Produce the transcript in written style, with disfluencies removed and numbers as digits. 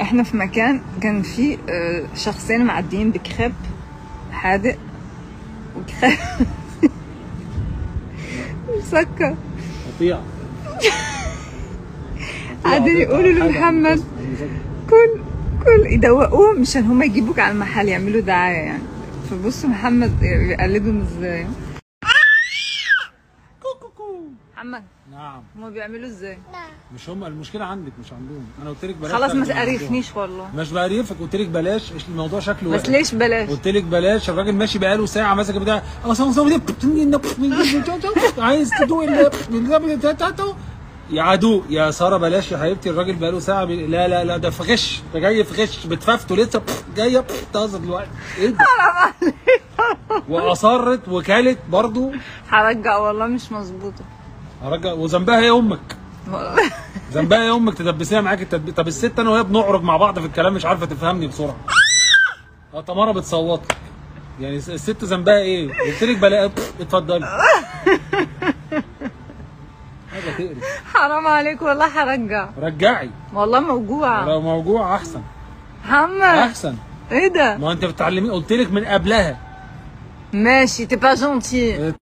احنا في مكان كان فيه شخصين معديين بكريب حادق وكريب مسكر قطيع. قاعدين يقولوا لمحمد كل يدوقوه مشان هما يجيبوك على المحل يعملوا دعايه يعني. فبصوا محمد بيقلدهم ازاي. محمد نعم هما بيعملوا ازاي؟ مش هم المشكله عندك مش عندهم. انا قلت لك بلاش. خلاص ما تقرفنيش والله. مش بقرفك، قلت لك بلاش. الموضوع شكله بس ليش بلاش؟ قلت لك بلاش. الراجل ماشي بقاله ساعه ماسك بتاع عايز تدوق يا عدو يا ساره بلاش يا حبيبتي. الراجل بقاله ساعه لا لا لا ده في غش، ده جاي في غش بتفافته لسه جايه تهزر دلوقتي. ايه ده؟ حرام عليك. واصرت وكالت برضو. هرجع والله مش مظبوطه. هرجع وذنبها ايه امك؟ ذنبها ايه امك تدبسيها معاك التدبيس؟ طب الست انا وهي بنعرج مع بعض في الكلام مش عارفه تفهمني بسرعه. تمارا بتصوت لك يعني الست ذنبها ايه؟ قلت لك بلا اتفضلي. حاجه تقرف. حرام عليك والله هرجع. رجعي والله موجوعه. لو موجوع احسن. محمد احسن. ايه ده؟ ما انت بتعلمي قلت لك من قبلها. ماشي تبقى جونتي.